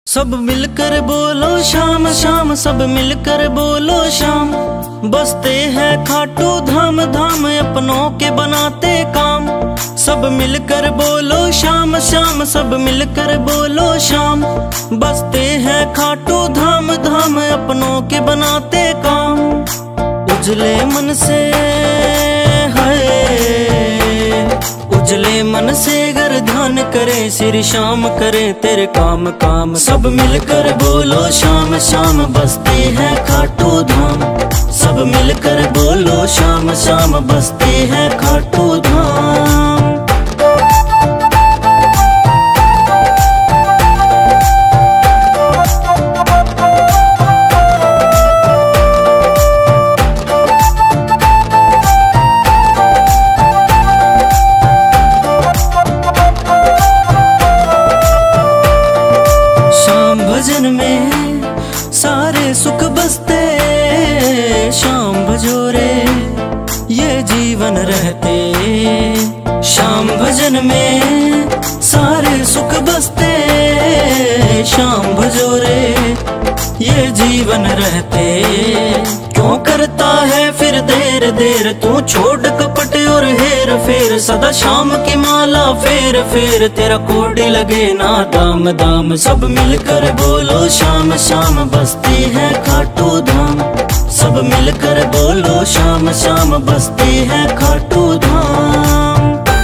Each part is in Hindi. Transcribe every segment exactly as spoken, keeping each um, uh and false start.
सब मिलकर बोलो शाम शाम, सब मिलकर बोलो शाम। बसते हैं खाटू धाम धाम, अपनों के बनाते काम। सब मिलकर बोलो शाम शाम, सब मिलकर बोलो शाम। बसते हैं खाटू धाम धाम, अपनों के बनाते काम। उजले मन से है, उजले मन से गर ध्यान करे, सिर शाम करे तेरे काम काम। सब मिलकर बोलो शाम शाम, बसते हैं खाटू धाम। सब मिलकर बोलो शाम शाम, बसते हैं खाटू धाम। भजन में सारे सुख बसते, शाम भजोरे ये जीवन रहते। शाम भजन में सारे सुख बसते, शाम भजोरे ये जीवन रहते। क्यों करता है फिर देर देर, तू छोड़ कपट और हेर फेर। सदा शाम की माला फेर फेर, तेरा कोडी लगे ना दाम दाम। सब मिलकर बोलो शाम शाम, बसते हैं खाटू धाम। सब मिलकर बोलो शाम शाम, बसते हैं खाटू धाम।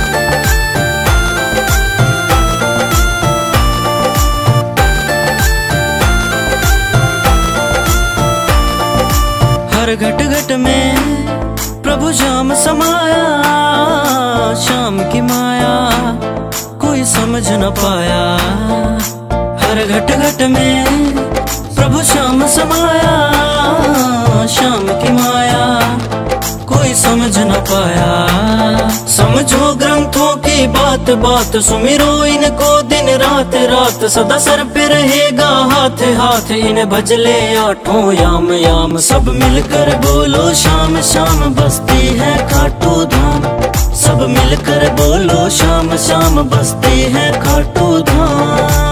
हर घट घट में प्रभु श्याम समाया, शाम की माया कोई समझ न पाया। हर घट घट में प्रभु श्याम समाया, शाम की माया कोई समझ न पाया। समझो ग्रंथों की बात बात, सुमिरो इनको दिन रात रात। सदा सर पे रहेगा हाथ हाथ, इन भजले आठों याम याम। सब मिलकर बोलो शाम शाम, बसते हैं खाटू धाम। सब मिलकर बोलो शाम शाम, बसते हैं खाटू धाम।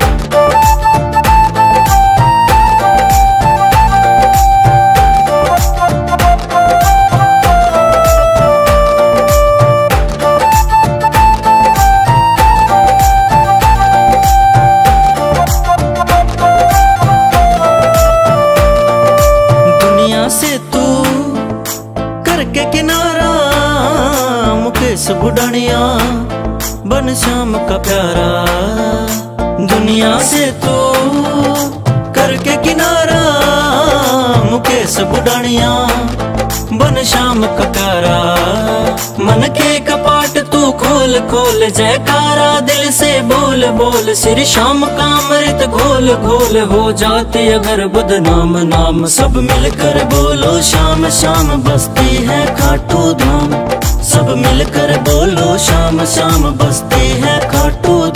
से तू करके किनारा, मुकेश बुढ़ानिया बन श्याम का प्यारा। दुनिया से तू करके किनारा, मुकेश बुढ़ानिया बन श्याम का प्यारा। मन के कपाट तू खोल खोल, जयकारा दिल से बोल बोल। श्री श्याम का अमृत घोल घोल, हो जाते अगर बदनाम नाम। सब मिलकर बोलो शाम शाम, बसते हैं खाटू धाम। सब मिलकर बोलो शाम शाम, बसते हैं खाटू